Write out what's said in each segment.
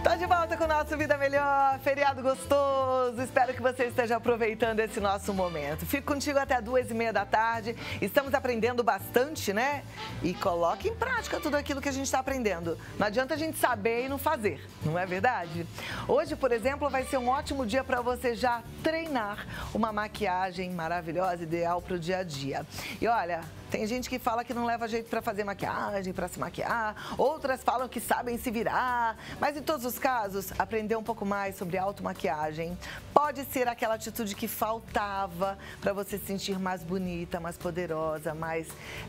Tá de volta com o nosso Vida Melhor, feriado gostoso. Espero que você esteja aproveitando esse nosso momento. Fico contigo até 2h30 da tarde. Estamos aprendendo bastante, né? E coloque em prática tudo aquilo que a gente está aprendendo. Não adianta a gente saber e não fazer, não é verdade? Hoje, por exemplo, vai ser um ótimo dia para você já treinar uma maquiagem maravilhosa, ideal para o dia a dia. E olha, tem gente que fala que não leva jeito para fazer maquiagem, para se maquiar. Outras falam que sabem se virar. Mas em todos os casos, aprender um pouco mais sobre automaquiagem pode ser aquela atitude que faltava para você se sentir mais bonita, mais poderosa, mais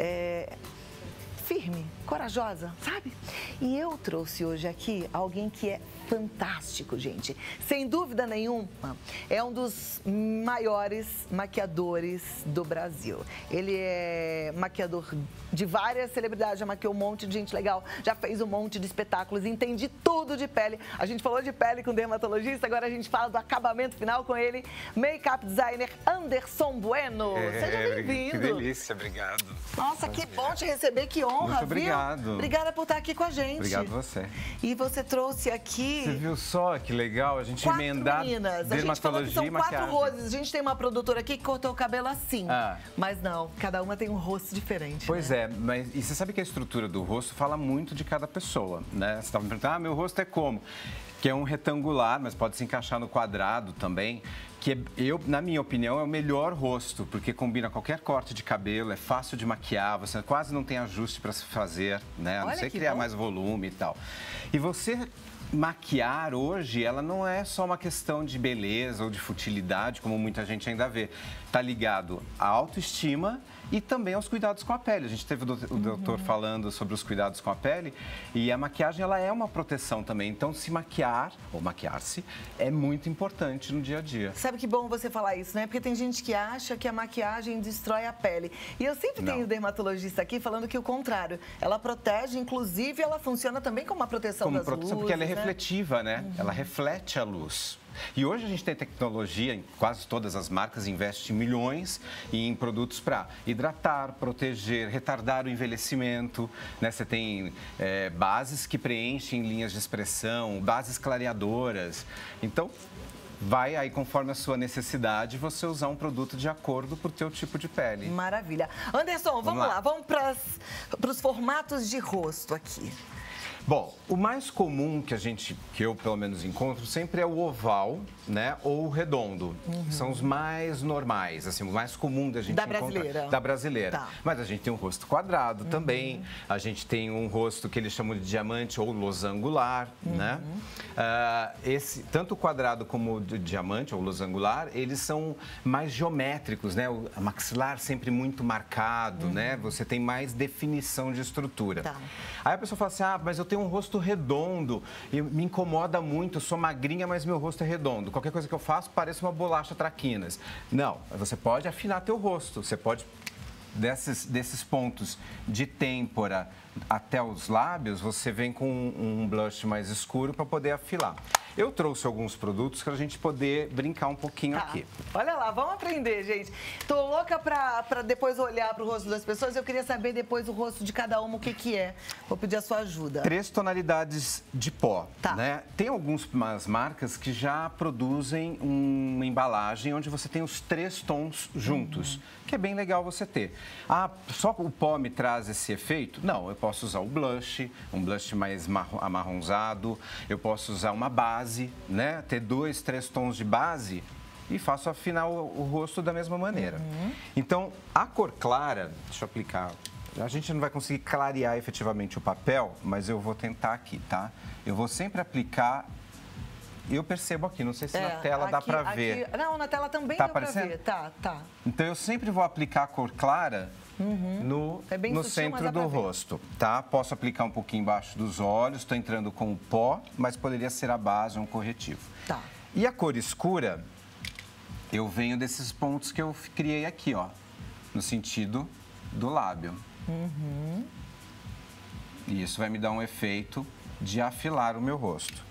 firme, corajosa, sabe? E eu trouxe hoje aqui alguém que é fantástico, gente. Sem dúvida nenhuma, é um dos maiores maquiadores do Brasil. Ele é maquiador de várias celebridades, já maquiou um monte de gente legal, já fez um monte de espetáculos, entende tudo de pele. A gente falou de pele com o dermatologista, agora a gente fala do acabamento final com ele, make-up designer Anderson Bueno. Seja bem-vindo. Que delícia, obrigado. Nossa, que bom te receber, que honra, Muito obrigado. Viu? Obrigada por estar aqui com a gente. Obrigado você. E você trouxe aqui... Você viu só que legal a gente emendar dermatologia e maquiagem. 4 rosas. A gente tem uma produtora aqui que cortou o cabelo assim. Mas não, cada uma tem um rosto diferente. Pois né? mas e você sabe que a estrutura do rosto fala muito de cada pessoa, né? Você estava me perguntando, meu rosto é como? Que é um retangular, mas pode se encaixar no quadrado também, que na minha opinião, é o melhor rosto, porque combina qualquer corte de cabelo, é fácil de maquiar, você quase não tem ajuste para se fazer, né? A não ser criar mais volume e tal. E você maquiar hoje, ela não é só uma questão de beleza ou de futilidade, como muita gente ainda vê. Tá ligado à autoestima e também aos cuidados com a pele. A gente teve o doutor falando sobre os cuidados com a pele e a maquiagem, ela é uma proteção também. Então, se maquiar ou maquiar-se é muito importante no dia a dia. Sabe que bom você falar isso, né? Porque tem gente que acha que a maquiagem destrói a pele. E eu sempre tenho dermatologista aqui falando que o contrário. Ela protege, inclusive ela funciona também como uma proteção das luzes, porque ela é refletiva, né? Ela reflete a luz. E hoje a gente tem tecnologia, em quase todas as marcas investem milhões em produtos para hidratar, proteger, retardar o envelhecimento, né? Você tem bases que preenchem linhas de expressão, bases clareadoras. Então, vai aí, conforme a sua necessidade, você usar um produto de acordo para o teu tipo de pele. Maravilha. Anderson, vamos lá. Vamos para os formatos de rosto aqui. Bom, o mais comum que eu pelo menos encontro sempre é o oval, né, ou o redondo. São os mais normais, assim, o mais comum da gente encontrar. Da brasileira. Tá. Mas a gente tem um rosto quadrado também, a gente tem um rosto que eles chamam de diamante ou losangular, né? Tanto o quadrado como o diamante ou losangular, eles são mais geométricos, né? O maxilar sempre muito marcado, né? Você tem mais definição de estrutura. Tá. Aí a pessoa fala assim, mas eu tenho um rosto redondo e me incomoda muito, eu sou magrinha, mas meu rosto é redondo. Qualquer coisa que eu faço parece uma bolacha traquinas. Não, você pode afinar teu rosto, você pode, desses pontos de têmpora até os lábios, você vem com um blush mais escuro para poder afilar. Eu trouxe alguns produtos para a gente poder brincar um pouquinho aqui. Olha lá, vamos aprender, gente. Tô louca para depois olhar para o rosto das pessoas. Eu queria saber depois o rosto de cada uma, o que é. Vou pedir a sua ajuda. 3 tonalidades de pó, né? Tem algumas marcas que já produzem uma embalagem onde você tem os 3 tons juntos, que é bem legal você ter. Só o pó me traz esse efeito? Não, eu posso usar o blush, um blush mais amarronzado, eu posso usar uma base, né? Ter 2, 3 tons de base e faço afinar o rosto da mesma maneira. Então, a cor clara, deixa eu aplicar. A gente não vai conseguir clarear efetivamente o papel, mas eu vou tentar aqui, tá? Eu vou sempre aplicar. Eu percebo aqui, não sei se na tela dá pra ver. Não, na tela também dá pra ver. Tá. Então, eu sempre vou aplicar a cor clara no centro do rosto, tá? Posso aplicar um pouquinho embaixo dos olhos, estou entrando com o pó, mas poderia ser a base, um corretivo. Tá. E a cor escura, eu venho desses pontos que eu criei aqui, ó, no sentido do lábio. E isso vai me dar um efeito de afilar o meu rosto.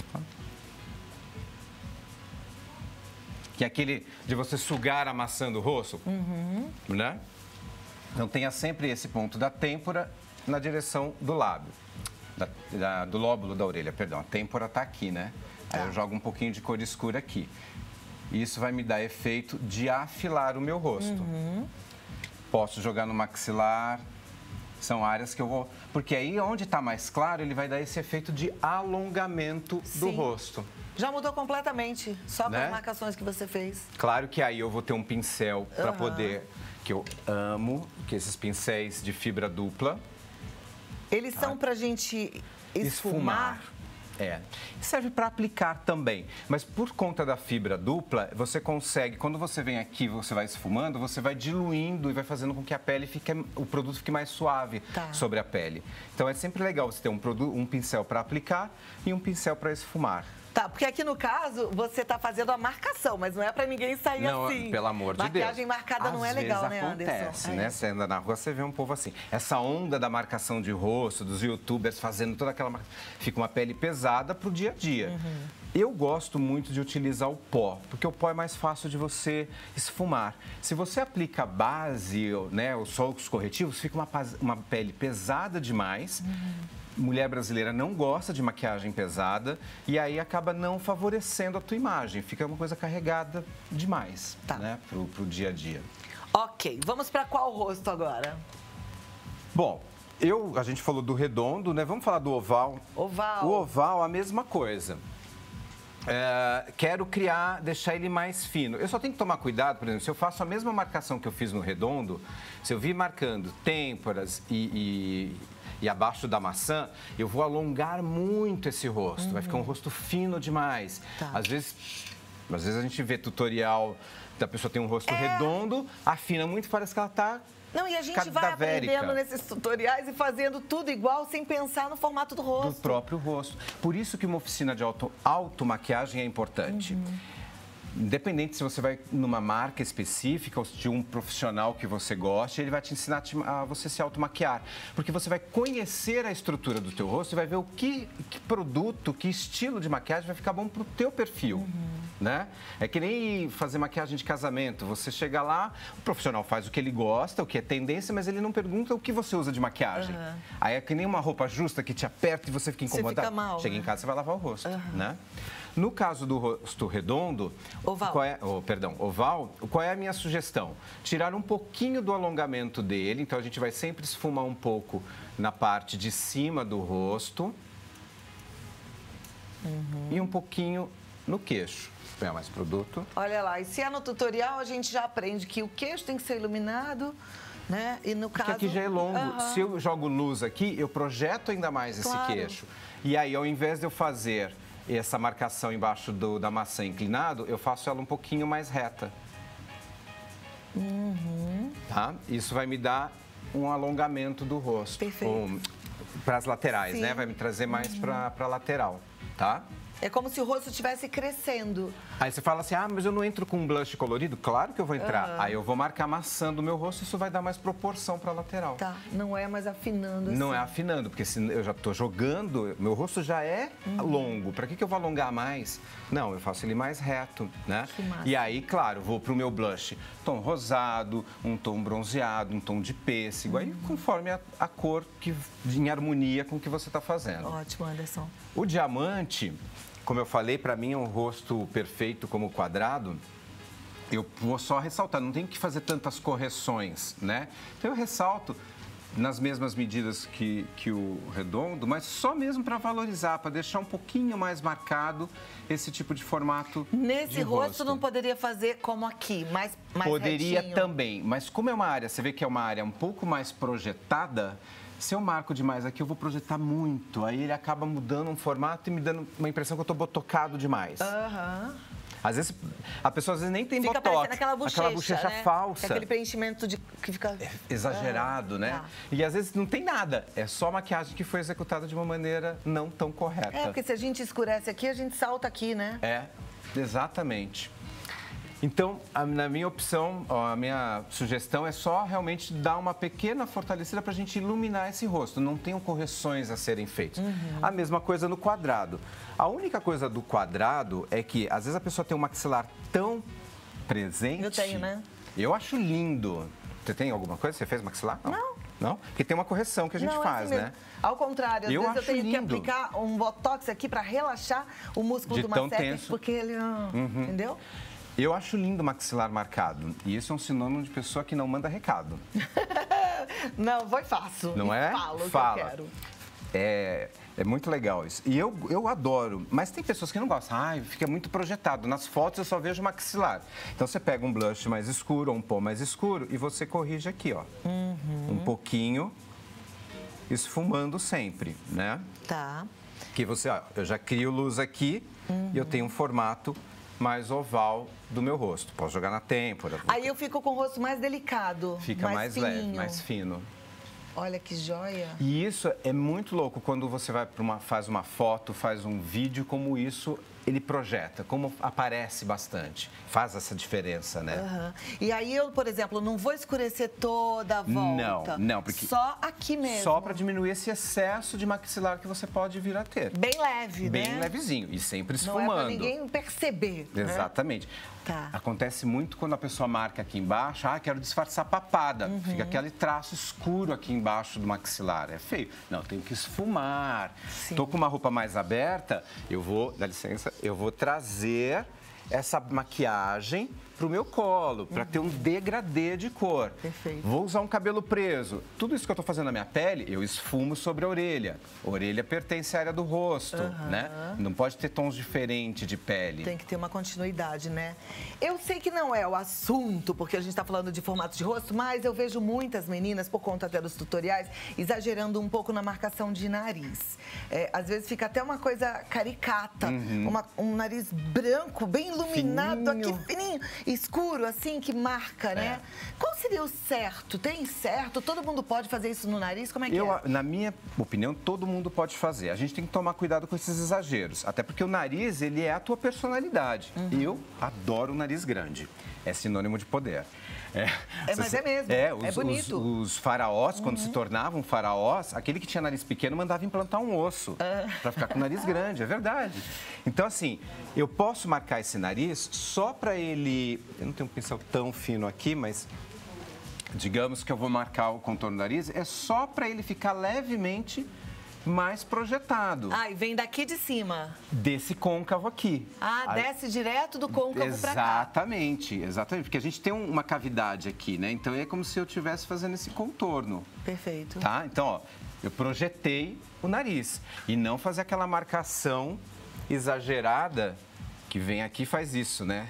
Que é aquele de você sugar a maçã do rosto, né? Então tenha sempre esse ponto da têmpora na direção do lábio. do lóbulo da orelha, perdão. A têmpora tá aqui, né? Aí eu jogo um pouquinho de cor escura aqui. Isso vai me dar efeito de afilar o meu rosto. Posso jogar no maxilar. São áreas que eu vou... Porque aí, onde está mais claro, ele vai dar esse efeito de alongamento do rosto. Já mudou completamente, só com as marcações que você fez. Claro que aí eu vou ter um pincel para poder... Que eu amo, que esses pincéis de fibra dupla. Eles são pra gente esfumar? Serve para aplicar também, mas por conta da fibra dupla, você consegue, quando você vem aqui, você vai esfumando, você vai diluindo e vai fazendo com que a pele fique, o produto fique mais suave sobre a pele. Então é sempre legal você ter um pincel para aplicar e um pincel para esfumar. Tá, porque aqui no caso, você tá fazendo a marcação, mas não é pra ninguém sair assim. Pelo amor de Deus. Maquiagem marcada não é legal, né, Anderson? Acontece, né? Você anda na rua, você vê um povo assim. Essa onda da marcação de rosto, dos youtubers fazendo toda aquela marcação. Fica uma pele pesada pro dia a dia. Eu gosto muito de utilizar o pó, porque o pó é mais fácil de você esfumar. Se você aplica base, né, só os corretivos, fica uma pele pesada demais. Mulher brasileira não gosta de maquiagem pesada e aí acaba não favorecendo a tua imagem. Fica uma coisa carregada demais, né, pro dia a dia. Ok, vamos para qual rosto agora? Bom, a gente falou do redondo, né? Vamos falar do oval. Oval. O oval, a mesma coisa. Quero deixar ele mais fino. Eu só tenho que tomar cuidado, por exemplo, se eu faço a mesma marcação que eu fiz no redondo, se eu vir marcando têmporas e abaixo da maçã, eu vou alongar muito esse rosto. Vai ficar um rosto fino demais. Às vezes a gente vê tutorial da pessoa tem um rosto redondo, afina muito, parece que ela tá... Não, e a gente vai aprendendo nesses tutoriais e fazendo tudo igual, sem pensar no formato do rosto. Do próprio rosto. Por isso que uma oficina de automaquiagem é importante. Independente se você vai numa marca específica ou de um profissional que você goste, ele vai te ensinar a você se automaquiar. Porque você vai conhecer a estrutura do teu rosto e vai ver o que produto, que estilo de maquiagem vai ficar bom pro teu perfil. Né? É que nem fazer maquiagem de casamento. Você chega lá, o profissional faz o que ele gosta, o que é tendência, mas ele não pergunta o que você usa de maquiagem. Aí é que nem uma roupa justa que te aperta e você fica incomodado. Você fica mal, chega em casa, você vai lavar o rosto, né? No caso do rosto redondo, oval, qual é a minha sugestão? Tirar um pouquinho do alongamento dele, então a gente vai sempre esfumar um pouco na parte de cima do rosto e um pouquinho no queixo. Põe mais produto. Olha lá, e se é no tutorial, a gente já aprende que o queixo tem que ser iluminado, né? E no caso... Porque aqui já é longo. Se eu jogo luz aqui, eu projeto ainda mais esse queixo. E aí, ao invés de eu fazer essa marcação embaixo da maçã inclinado, eu faço ela um pouquinho mais reta. Tá? Isso vai me dar um alongamento do rosto. Perfeito. Para as laterais, né? Vai me trazer mais para a lateral, tá? É como se o rosto estivesse crescendo. Aí você fala assim, mas eu não entro com um blush colorido? Claro que eu vou entrar. Aí eu vou marcar a maçã do meu rosto, isso vai dar mais proporção para a lateral. Tá, não é mais afinando assim. Não é afinando, porque se eu já estou jogando, meu rosto já é longo. Para que eu vou alongar mais? Não, eu faço ele mais reto, né? Que massa. E aí, claro, vou pro meu blush tom rosado, um tom bronzeado, um tom de pêssego. Aí, conforme a cor em harmonia com o que você está fazendo. Ótimo, Anderson. O diamante... Como eu falei, para mim é um rosto perfeito como quadrado. Eu vou só ressaltar, não tem que fazer tantas correções, né? Então eu ressalto nas mesmas medidas que o redondo, mas só mesmo para valorizar, para deixar um pouquinho mais marcado esse tipo de formato. Nesse rosto não poderia fazer como aqui, mais poderia retinho. Também, mas como é uma área, você vê que é uma área um pouco mais projetada. Se eu marco demais aqui, eu vou projetar muito. Aí ele acaba mudando um formato e me dando uma impressão que eu estou botocado demais. Às vezes, a pessoa às vezes nem tem botox. Aquela bochecha, né? falsa. Aquele preenchimento que fica... exagerado, né? E às vezes não tem nada. É só maquiagem que foi executada de uma maneira não tão correta. Porque se a gente escurece aqui, a gente salta aqui, né? Exatamente. Então, na minha opção, a minha sugestão é só realmente dar uma pequena fortalecida para a gente iluminar esse rosto. Não tenham correções a serem feitas. A mesma coisa no quadrado. A única coisa do quadrado é que, às vezes, a pessoa tem um maxilar tão presente... Eu tenho, né? Eu acho lindo. Você tem alguma coisa? Você fez maxilar? Não. Não? Porque tem uma correção que a gente faz, assim né? Ao contrário, às vezes eu tenho que aplicar um botox aqui para relaxar o músculo do masseter, porque ele... Entendeu? Eu acho lindo o maxilar marcado. E isso é um sinônimo de pessoa que não manda recado. Não, vou e faço. Não é? Falo o que eu quero. É muito legal isso. E eu adoro. Mas tem pessoas que não gostam. Ai, fica muito projetado. Nas fotos eu só vejo maxilar. Então você pega um blush mais escuro ou um pó mais escuro e você corrige aqui, ó. Um pouquinho, esfumando sempre, né? Tá. Que você, ó, eu já crio luz aqui e eu tenho um formato mais oval do meu rosto. Posso jogar na têmpora. Aí eu fico com o rosto mais delicado. Fica mais leve, mais fino. Olha que joia. E isso é muito louco quando você vai para faz uma foto, faz um vídeo, como isso ele projeta, como aparece bastante. Faz essa diferença, né? E aí eu, por exemplo, não vou escurecer toda a volta. Não, porque... Só aqui mesmo. Só para diminuir esse excesso de maxilar que você pode vir a ter. Bem leve, Bem né? levezinho e sempre esfumando. Não é para ninguém perceber. Exatamente. Né? Tá. Acontece muito quando a pessoa marca aqui embaixo, quero disfarçar papada. Fica aquele traço escuro aqui embaixo do maxilar. É feio. Não, tenho que esfumar. Sim. Tô com uma roupa mais aberta, dá licença, eu vou trazer essa maquiagem pro meu colo, para ter um degradê de cor. Perfeito. Vou usar um cabelo preso. Tudo isso que eu tô fazendo na minha pele, eu esfumo sobre a orelha. A orelha pertence à área do rosto, né? Não pode ter tons diferentes de pele. Tem que ter uma continuidade, né? Eu sei que não é o assunto, porque a gente tá falando de formato de rosto, mas eu vejo muitas meninas, por conta até dos tutoriais, exagerando um pouco na marcação de nariz. Às vezes fica até uma coisa caricata, um nariz branco, bem iluminado, fininho. Aqui fininho, escuro, assim, que marca, né? Qual seria o certo? Tem certo? Todo mundo pode fazer isso no nariz? Como é que é? Na minha opinião, todo mundo pode fazer. A gente tem que tomar cuidado com esses exageros. Até porque o nariz, ele é a tua personalidade. Eu adoro o nariz grande. É sinônimo de poder. Mas é mesmo. É bonito. Os faraós, quando se tornavam faraós, aquele que tinha nariz pequeno mandava implantar um osso para ficar com o nariz grande, é verdade. Então, assim, eu posso marcar esse nariz só para ele... Eu não tenho um pincel tão fino aqui, mas digamos que eu vou marcar o contorno do nariz, é só para ele ficar levemente mais projetado. E vem daqui de cima. Desse côncavo aqui. Desce direto do côncavo para cá. Exatamente, porque a gente tem uma cavidade aqui, né? Então é como se eu estivesse fazendo esse contorno. Perfeito. Tá? Então, ó, eu projetei o nariz e não fazer aquela marcação exagerada que vem aqui e faz isso, né?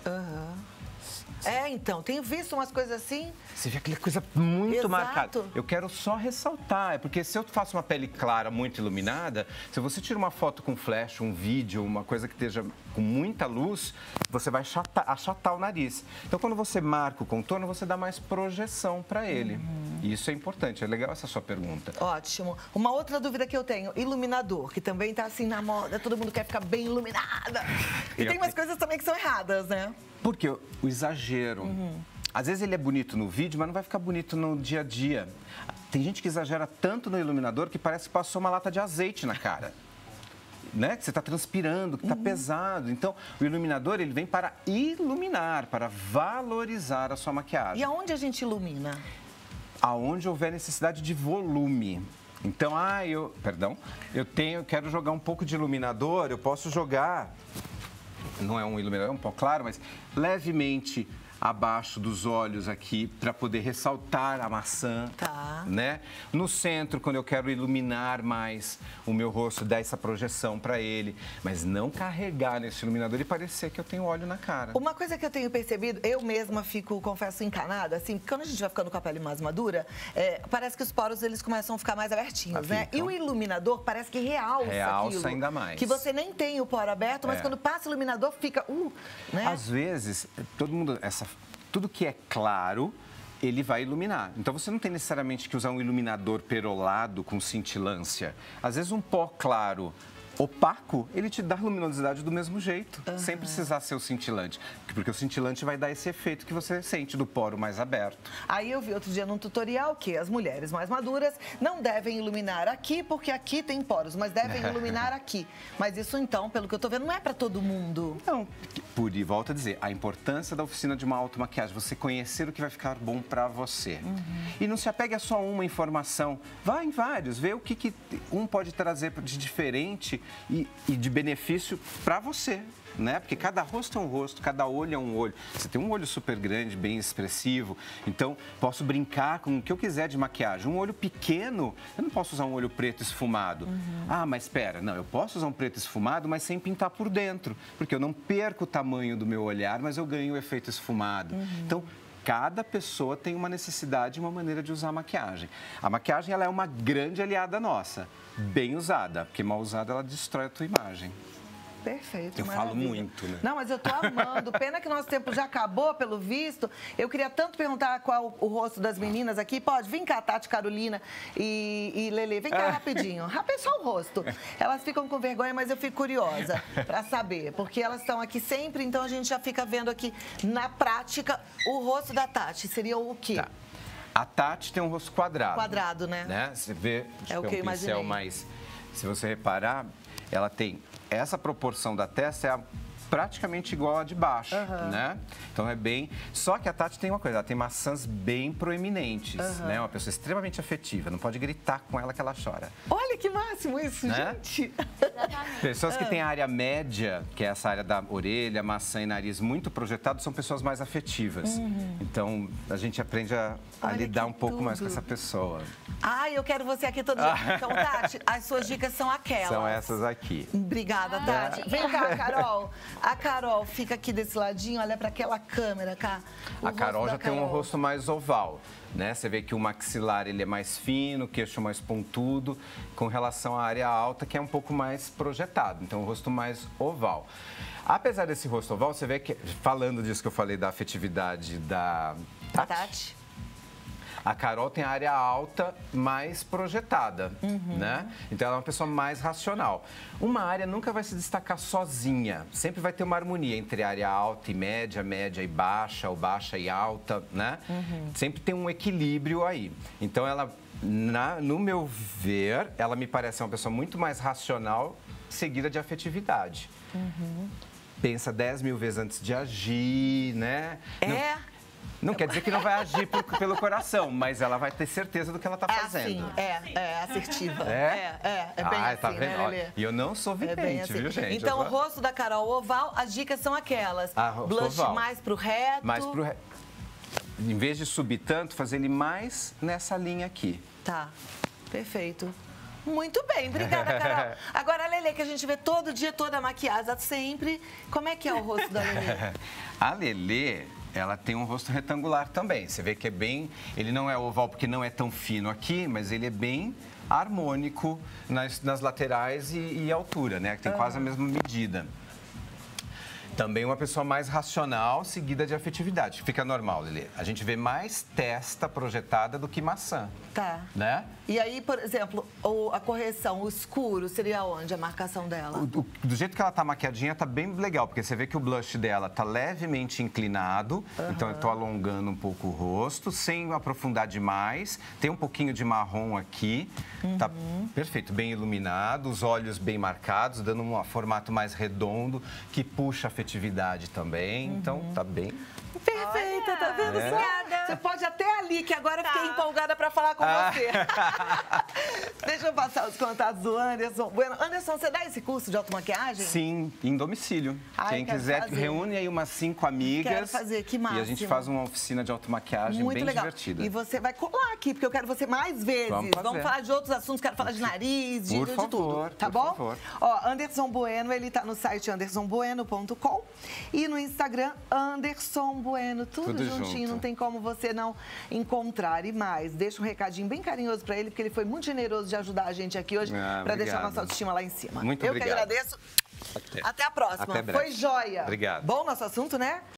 Então, tenho visto umas coisas assim. Você vê aquela coisa muito marcada. Eu quero só ressaltar, porque se eu faço uma pele clara, muito iluminada, se você tira uma foto com flash, um vídeo, uma coisa que esteja com muita luz, você vai achatar o nariz. Então, quando você marca o contorno, você dá mais projeção para ele. E isso é importante, é legal essa sua pergunta. Ótimo. Uma outra dúvida que eu tenho, iluminador, que também tá assim na moda, todo mundo quer ficar bem iluminada. E tem umas coisas também que são erradas, né? Porque o exagero, às vezes ele é bonito no vídeo, mas não vai ficar bonito no dia a dia. Tem gente que exagera tanto no iluminador que parece que passou uma lata de azeite na cara. Né? Que você está transpirando, que está pesado. Então, o iluminador, ele vem para iluminar, para valorizar a sua maquiagem. E aonde a gente ilumina? Aonde houver necessidade de volume. Então, eu quero jogar um pouco de iluminador, eu posso jogar... Não é um iluminador, é um pó claro, mas levemente abaixo dos olhos aqui, para poder ressaltar a maçã, né? No centro, quando eu quero iluminar mais o meu rosto, dar essa projeção para ele, mas não carregar nesse iluminador e parecer que eu tenho óleo na cara. Uma coisa que eu tenho percebido, eu mesma fico, confesso, encanada, assim, quando a gente vai ficando com a pele mais madura, parece que os poros, eles começam a ficar mais abertinhos, né? E o iluminador parece que realça aquilo. Ainda mais. Que você nem tem o poro aberto, mas quando passa o iluminador, fica, né? Às vezes, tudo que é claro, ele vai iluminar. Então, você não tem necessariamente que usar um iluminador perolado com cintilância. Às vezes, um pó claro opaco, ele te dá luminosidade do mesmo jeito, sem precisar ser o cintilante. Porque o cintilante vai dar esse efeito que você sente do poro mais aberto. Aí eu vi outro dia num tutorial que as mulheres mais maduras não devem iluminar aqui, porque aqui tem poros, mas devem iluminar aqui. Mas isso então, pelo que eu tô vendo, não é para todo mundo. Não, volto a dizer, a importância da oficina de uma automaquiagem, você conhecer o que vai ficar bom para você. E não se apegue a só uma informação, vá em vários, vê o que um pode trazer de diferente e de benefício para você. Né? Porque cada rosto é um rosto, cada olho é um olho. Você tem um olho super grande, bem expressivo, então posso brincar com o que eu quiser de maquiagem. Um olho pequeno, eu não posso usar um olho preto esfumado. Ah, mas espera, não, eu posso usar um preto esfumado, mas sem pintar por dentro, porque eu não perco o tamanho do meu olhar, mas eu ganho o efeito esfumado. Então, cada pessoa tem uma necessidade e uma maneira de usar a maquiagem. A maquiagem ela é uma grande aliada nossa, bem usada, porque mal usada ela destrói a tua imagem. Perfeito, eu falo muito, né? Não, mas eu tô amando. Pena que nosso tempo já acabou, pelo visto. Eu queria tanto perguntar qual o rosto das meninas aqui. Pode? Vem cá, Tati, Carolina e Lelê. Vem cá rapidinho. É só o rosto. Elas ficam com vergonha, mas eu fico curiosa para saber. Porque elas estão aqui sempre, então a gente já fica vendo aqui na prática o rosto da Tati. Seria o quê? Tá. A Tati tem um rosto quadrado. Quadrado, né? Você vê, é o que eu imaginei. Mas se você reparar, ela tem essa proporção da testa é praticamente igual a de baixo, né? Então é bem... Só que a Tati tem uma coisa, ela tem maçãs bem proeminentes, né? Uma pessoa extremamente afetiva, não pode gritar com ela que ela chora. Olha que máximo isso, né? Gente! Pessoas que têm a área média, que é essa área da orelha, maçã e nariz muito projetado, são pessoas mais afetivas. Então a gente aprende a lidar um pouco mais com essa pessoa. Ai, eu quero você aqui todo dia. Então, Tati, as suas dicas são aquelas. São essas aqui. Obrigada, Tati. Vem cá, Carol. A Carol fica aqui desse ladinho, olha para aquela câmera, cá. A Carol já tem um rosto mais oval, né? Você vê que o maxilar ele é mais fino, o queixo mais pontudo, com relação à área alta, que é um pouco mais projetado. Então, o rosto mais oval. Apesar desse rosto oval, você vê que, falando disso que eu falei da afetividade da Tati, a Carol tem a área alta mais projetada, né? Então, ela é uma pessoa mais racional. Uma área nunca vai se destacar sozinha. Sempre vai ter uma harmonia entre a área alta e média, média e baixa, ou baixa e alta, né? Sempre tem um equilíbrio aí. Então, ela, no meu ver, ela me parece uma pessoa muito mais racional, seguida de afetividade. Pensa 10 mil vezes antes de agir, né? Não quer dizer que não vai agir pelo coração, mas ela vai ter certeza do que ela está fazendo. Assim, é assertiva. É bem tá assim, vendo? né, Lelê? E eu não sou vidente, viu, gente? Então, o rosto da Carol oval, as dicas são aquelas. Blush oval. Mais pro reto. Mais pro reto. Em vez de subir tanto, fazer ele mais nessa linha aqui. Tá, perfeito. Muito bem, obrigada, Carol. Agora, a Lelê, que a gente vê todo dia, toda maquiada, sempre. Como é que é o rosto da Lelê? A Lelê, ela tem um rosto retangular também. Você vê que é bem... Ele não é oval porque não é tão fino aqui, mas ele é bem harmônico nas laterais e altura, né? Que tem quase a mesma medida. Também uma pessoa mais racional, seguida de afetividade. Fica normal, Lelê. A gente vê mais testa projetada do que maçã. Tá. Né? E aí, por exemplo, a correção, o escuro, seria onde a marcação dela? Do jeito que ela tá maquiadinha, tá bem legal, porque você vê que o blush dela tá levemente inclinado, então eu tô alongando um pouco o rosto, sem aprofundar demais. Tem um pouquinho de marrom aqui, tá perfeito, bem iluminado, os olhos bem marcados, dando um formato mais redondo, que puxa a afetividade também, então tá bem... Perfeita, tá vendo? Obrigada. Você pode até ali, que agora fiquei empolgada para falar com você. Deixa eu passar os contatos do Anderson. Bueno, Anderson, você dá esse curso de automaquiagem? Sim, em domicílio. Quem quiser, reúne aí umas 5 amigas. Quero fazer, que máximo. E a gente faz uma oficina de automaquiagem bem divertida. E você vai colar aqui, porque eu quero você mais vezes. Vamos falar de outros assuntos, quero falar de nariz, de tudo. Tá bom? Por favor. Ó, Anderson Bueno, ele tá no site andersonbueno.com e no Instagram, Anderson Bueno, tudo juntinho, não tem como você não encontrar. E mais, deixa um recadinho bem carinhoso pra ele, porque ele foi muito generoso de ajudar a gente aqui hoje pra deixar a nossa autoestima lá em cima. Muito obrigado. Eu que agradeço. Até a próxima. Até breve. Foi joia. Obrigado. Bom nosso assunto, né?